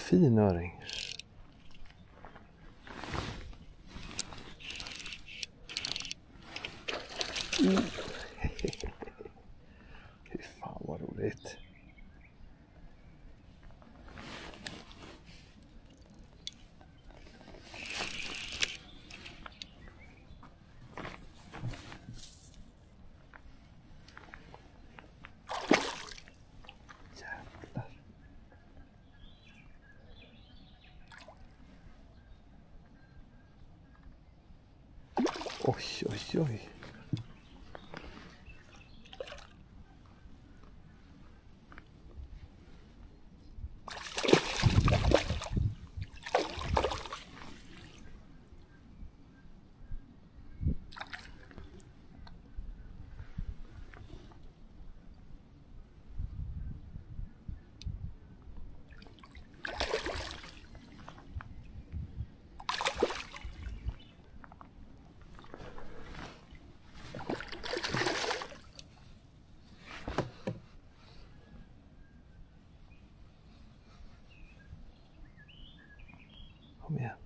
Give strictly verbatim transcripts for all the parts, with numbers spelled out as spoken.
Jättefin öring. Mm. Fy fan vad roligt. Jävlar. Oj, oj, oj. Kom igen.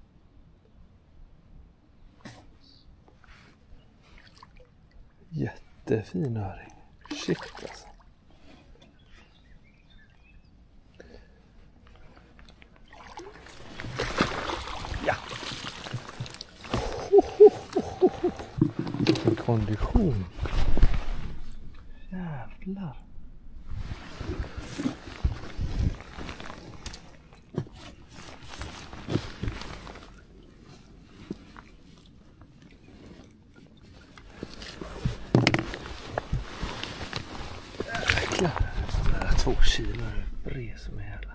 Jättefin öring. Shit alltså. Ja. Vilken kondition. Jävlar. Två kilo bred som är hela.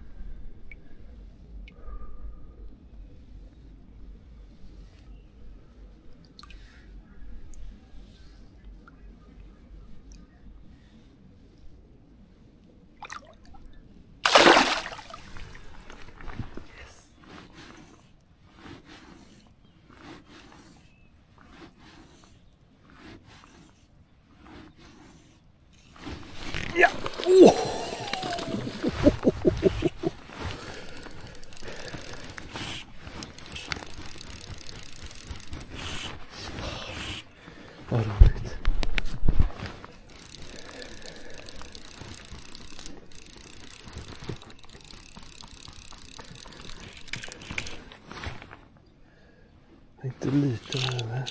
Yes. Ja. Oh. Vad roligt. Inte lite här.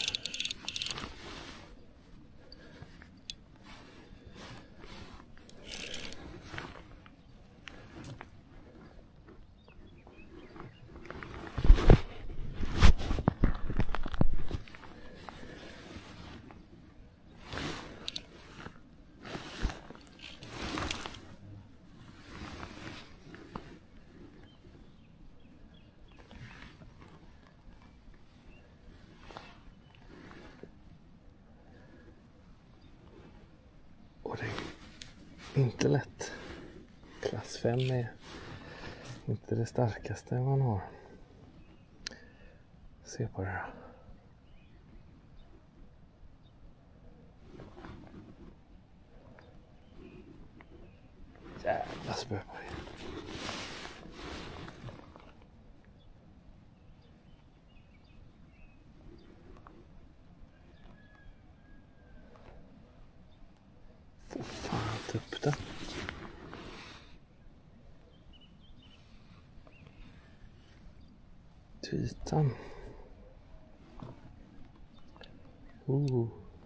Och det är inte lätt. Klass fem är inte det starkaste man har. Se på det här. Jävla spöpare. Få fan ta upp den. Ytan. Oh.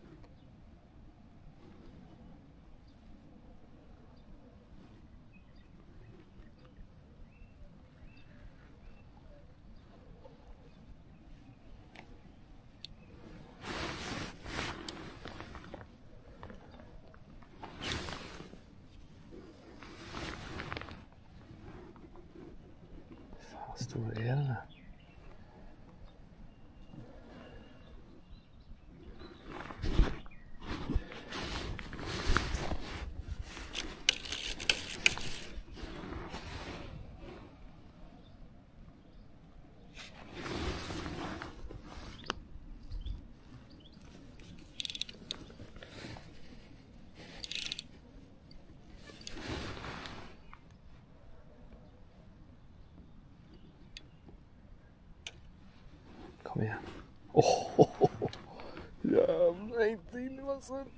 Fan, stor är den här? Kom igen. Åh, oh, oh, oh. Jävlar, inte in i vassen.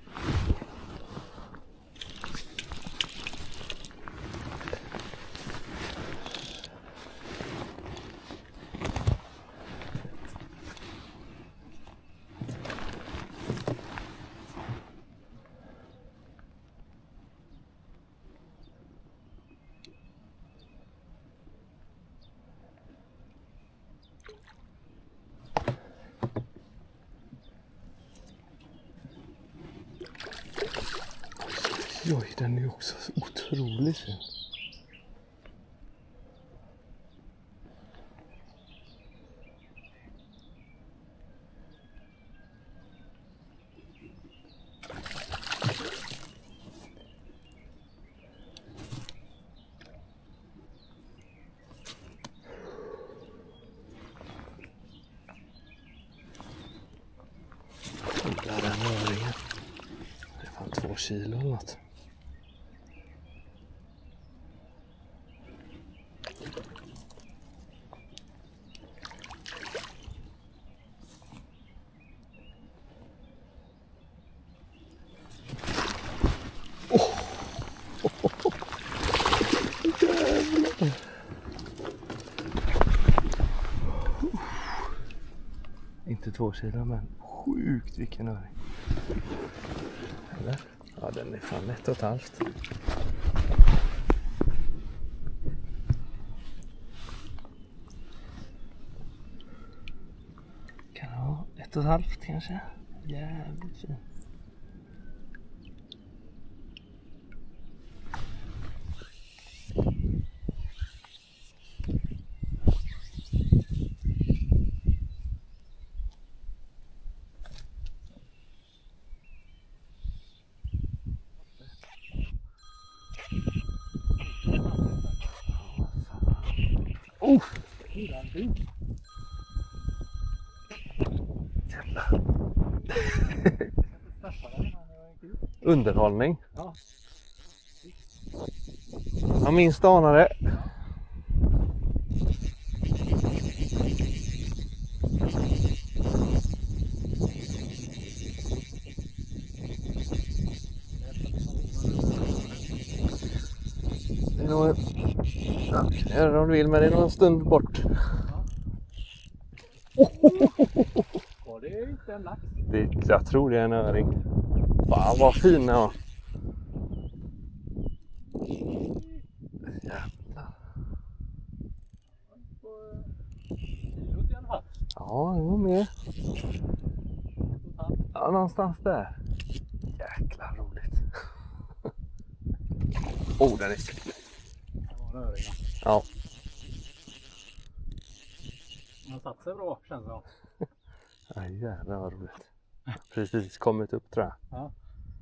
Oj, den är också så otroligt fin. Där den öringen. Det är fan två kilo eller något. Inte två kilo, men sjukt vilken öring. Eller? Ja, den är fan ett och ett halvt. Kan det vara ett och ett halvt kanske? Jävligt fin. Oh! Jävlar. Underhållning. Ja. Jag minst anade. Det är nog... Ja, gör det om du vill, men det är nog en stund bort. Ja. Ja, det är inte en lax. Det, jag tror det är en öring. Fan vad fin den var. Jävlar. Kilot i alla fall. Ja, det var med. Ja, någonstans där. Jäkla roligt. Oh, den är fin. Det var en öring. Ja. Den har satt sig bra, känns det. Ja, jävlar vad roligt. Precis kommit upp, tror jag. Ja.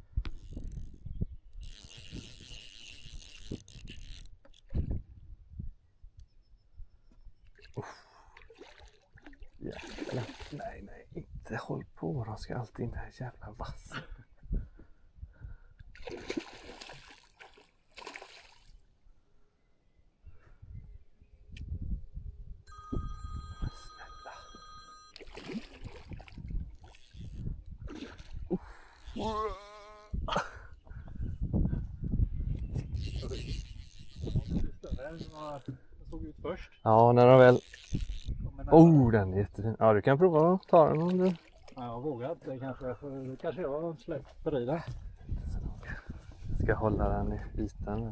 Jävlar. Nej, nej, inte håll på. De ska alltid in här jävla vass. Snälla. Den såg ut först. Ja, när de väl... Men Oh, den är jättefin. Ja, du kan prova att ta den om du... ja, jag vågar inte kanske, för kanske jag släpper i det. Jag ska hålla den i ytan.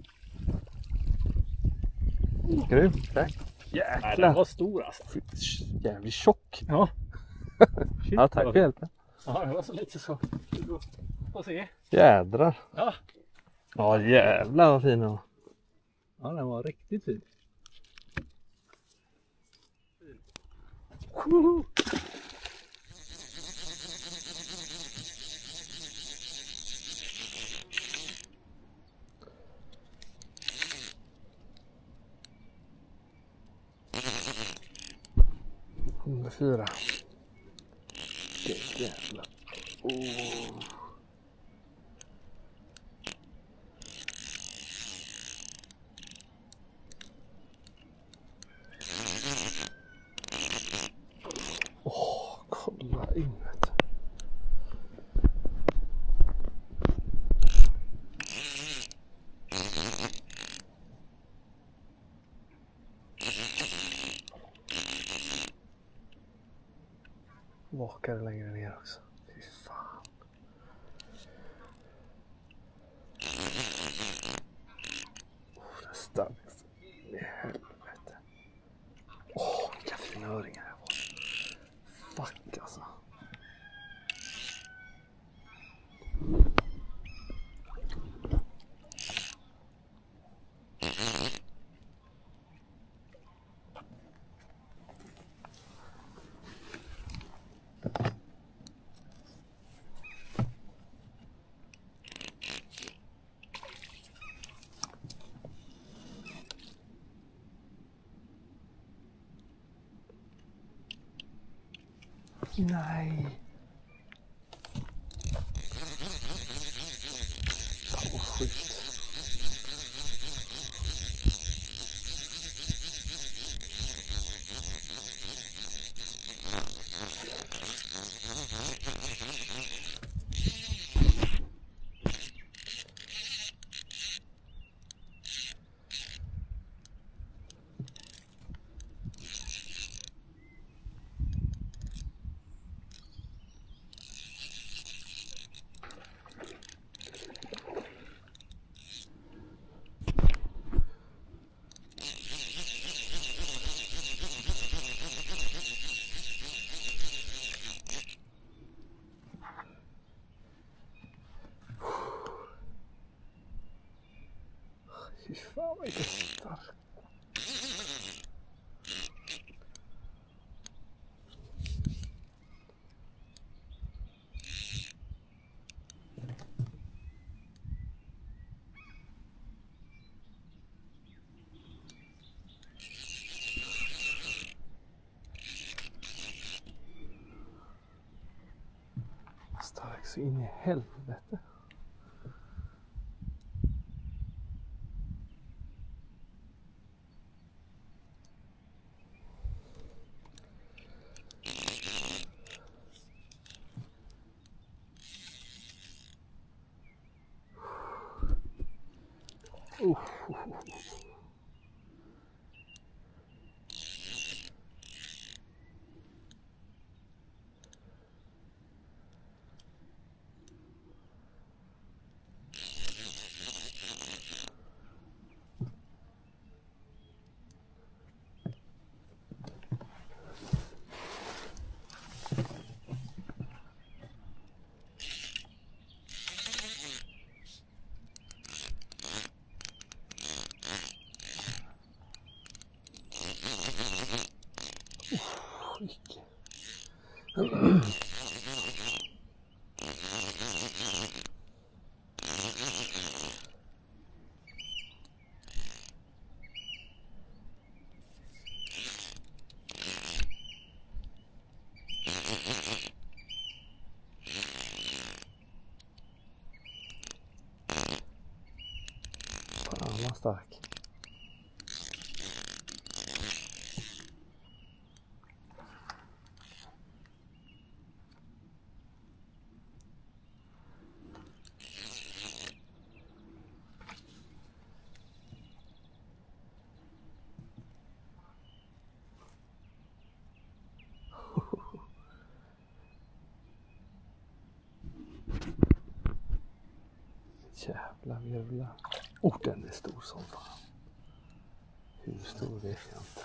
Grymt, tack. Nej, den Jäklar. var stor alltså. Jävligt tjock. Ja. Shit, Ja, tack för hjälpen. Ja, det var så lite så. Du får se. Jädrar. Ja. Ja, jävlar vad fin den var. Ja, den var riktigt fin. Woho! Nummer fyra. Det jävlar. Oh. vakare längre ner också. Fy fan. Oh, det är starkt. I helvete. Åh, oh, vilka fina öringar det var. Fuck alltså. Nej. Fan vad sjukt. Fy fan vad det är starkt. Stark så in i helvete. Uh, uh, uh. Fan vad stark. Jävla virvla. Oh, den är stor som fan. Hur stor vet jag inte.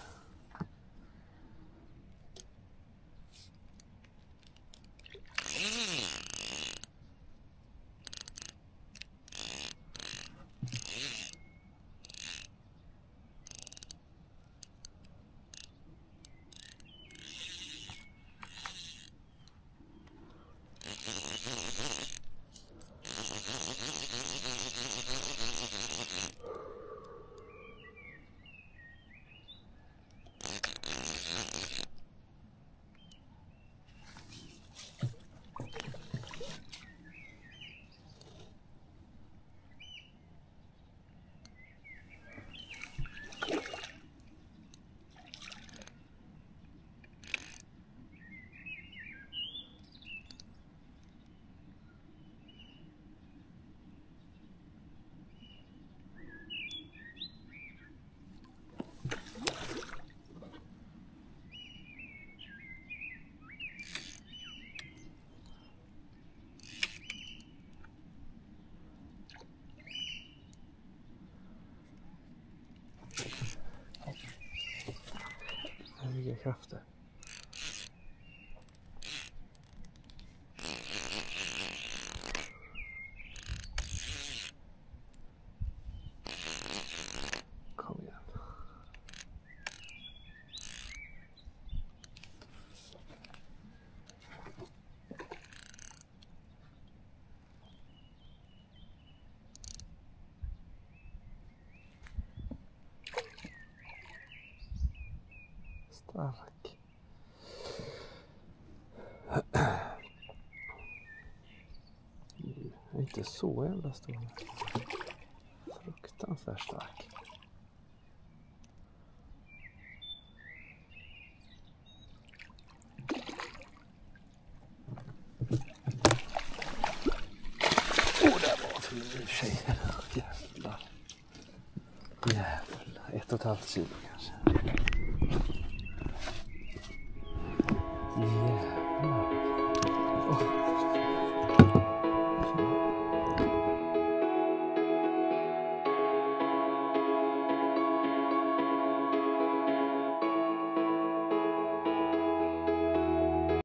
krafter. Kom igen. Stark. Inte så jävla stor. Fruktansvärt stark. Åh, oh, där var till en tjej. Jävlar. Jävlar. Ett och ett halvt kilo kanske.